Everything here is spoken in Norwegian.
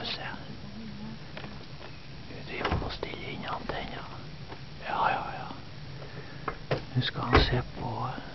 se. Du driver og stiller inn antenner. Ja. Nå skal han se på